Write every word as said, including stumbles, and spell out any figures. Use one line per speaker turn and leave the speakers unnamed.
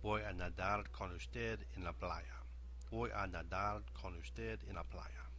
Voy a nadar con usted en la playa. Voy a nadar con usted en la playa.